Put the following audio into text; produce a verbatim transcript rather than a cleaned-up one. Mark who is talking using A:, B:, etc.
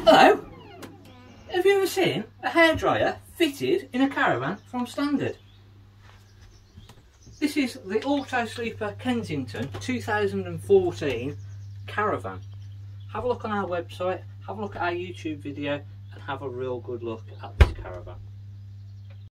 A: Hello! Have you ever seen a hairdryer fitted in a Caravan from Standard? This is the Autosleeper Kensington two thousand fourteen Caravan. Have a look on our website, have a look at our YouTube video and have a real good look at this Caravan.